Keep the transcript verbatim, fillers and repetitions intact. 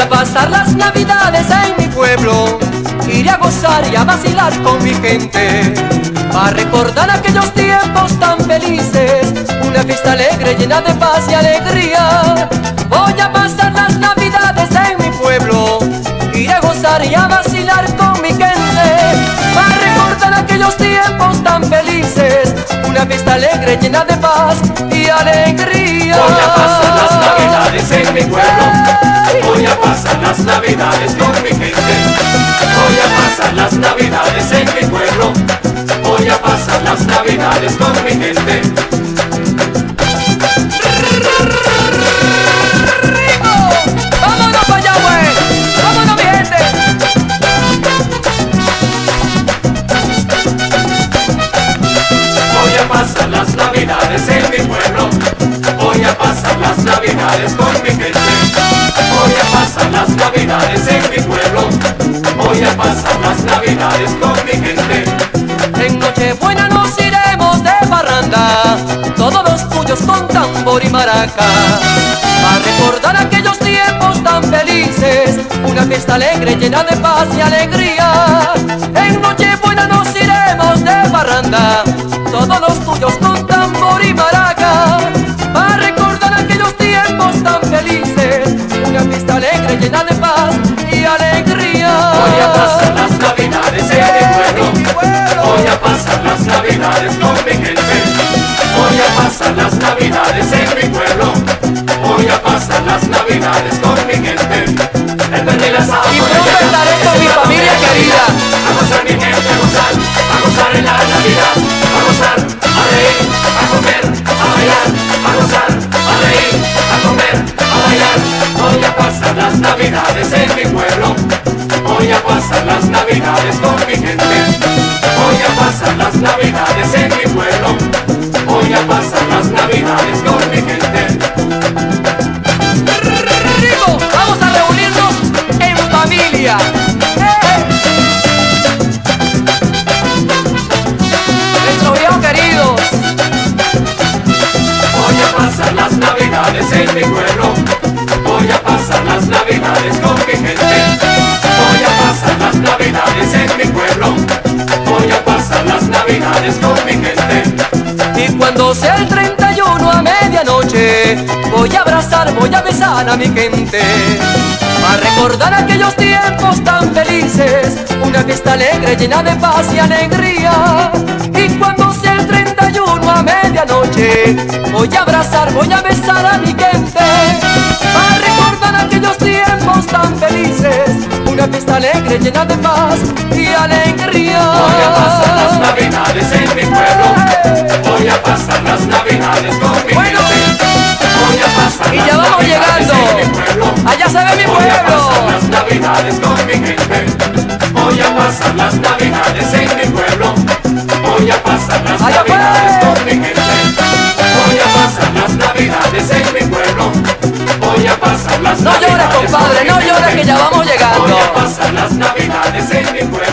a pasar las navidades en mi pueblo, iré a gozar y a vacilar con mi gente, para recordar aquellos tiempos tan felices, una fiesta alegre llena de paz y alegría. Voy a pasar las navidades en mi pueblo, iré a gozar y a vacilar con mi gente, para recordar aquellos tiempos tan felices, una fiesta alegre llena de paz y alegría. Voy a pasar las navidades en mi pueblo, voy a pasar las navidades con mi gente, voy a pasar las navidades en mi pueblo, voy a pasar las navidades con mi gente. ¡Vámonos pa' allá, güey! ¡Vámonos, mi gente! Voy a pasar las navidades en mi pueblo, voy a pasar las navidades con mi gente, voy a pasar las navidades en mi pueblo, voy a pasar las navidades con mi gente. En Nochebuena nos iremos de parranda, todos los tuyos con tambor y maraca, para recordar aquellos tiempos tan felices, una fiesta alegre llena de paz y alegría. En Nochebuena nos iremos de parranda, todos los tuyos con tambor y maraca, para recordar aquellos tiempos tan felices, una fiesta alegre llena de paz y alegría. Voy a pasar las navidades en mi pueblo, voy a pasar las navidades con mi gente, voy a pasar las navidades en mi pueblo, voy a pasar las navidades con mi gente. El verde y la sábana, y pronto estaré con mi familia querida. A gozar mi gente, a gozar, a gozar en la Navidad, a gozar, a reír, a comer, a bailar, a gozar, a reír, a comer, a bailar. Voy a pasar las navidades en mi pueblo, voy a pasar las navidades con mi gente, voy a pasar las navidades en mi pueblo, voy a pasar las navidades con mi gente. Rico, vamos a reunirnos en familia. Nuestros viejos queridos. Voy a pasar las navidades en mi pueblo, voy a pasar las navidades con mi gente, voy a pasar las navidades en mi pueblo, voy a pasar las navidades con mi gente. Y cuando sea el treinta y uno a medianoche, voy a abrazar, voy a besar a mi gente, para recordar aquellos tiempos tan felices, una fiesta alegre llena de paz y alegría. Y cuando sea el treinta y uno a medianoche, voy a abrazar, voy a besar a mi gente, para recordar aquellos tiempos tan felices, una fiesta alegre llena de paz y alegría. Voy a pasar las navidades en mi pueblo, voy a pasar las navidades con mi Bueno, gente, voy a pasar y las ya vamos navidades llegando. en mi pueblo, Allá se ve mi voy a pueblo. pasar las navidades con mi gente, voy a pasar las navidades en mi pueblo, voy a pasar las Allá navidades pues. con mi gente, voy a pasar las navidades en mi pueblo, voy a pasar las No llores, navidades compadre, con no mi llores gente. que ya vamos llegando. Voy a pasar las navidades en mi pueblo.